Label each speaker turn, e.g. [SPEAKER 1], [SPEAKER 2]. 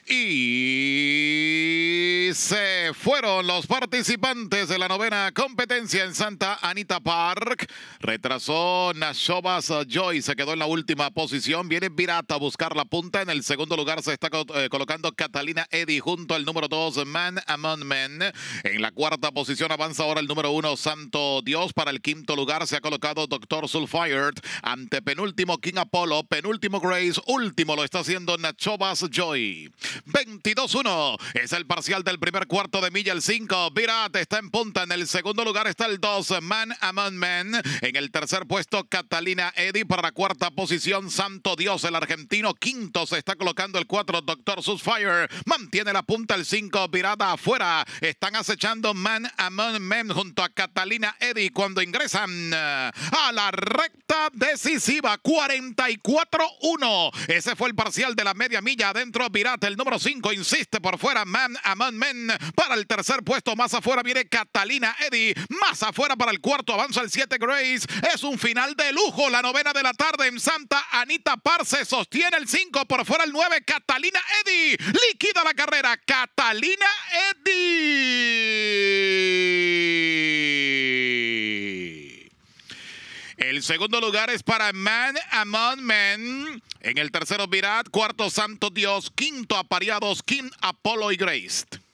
[SPEAKER 1] Y se fueron los participantes de la novena competencia en Santa Anita Park. Retrasó Nashovas Joy, se quedó en la última posición. Viene Virat a buscar la punta. En el segundo lugar se está colocando Catalina Eddy junto al número 2, Man Among Men. En la cuarta posición avanza ahora el número 1, Santo Dios. Para el quinto lugar se ha colocado Dr. Sulfired. Ante penúltimo, King Apollo. Penúltimo, Grace. Último lo está haciendo Nashovas Joy. 22-1 es el parcial del primer cuarto de milla. El 5, Virat está en punta. En el segundo lugar está el 2, Man Among Men. En el tercer puesto, Catalina Eddy. Para la cuarta posición, Santo Dios, el argentino. Quinto se está colocando el 4, Dr. Susfire. Mantiene la punta el 5, Virat afuera. Están acechando Man Among Men junto a Catalina Eddy cuando ingresan a la recta decisiva. 44-1. Ese fue el parcial de la media milla. Adentro, Virat, el número 5, insiste por fuera, Man Among Men. Para el tercer puesto, más afuera viene Catalina Eddy. Más afuera para el cuarto, avanza el 7, Grace. Es un final de lujo. La novena de la tarde en Santa Anita Park. Se sostiene el 5, por fuera el 9, Catalina Eddy. Liquida la carrera, Catalina Eddy. El segundo lugar es para Man Among Men. En el tercero, Virat. Cuarto, Santo Dios. Quinto, apareados King Apollo y Grace.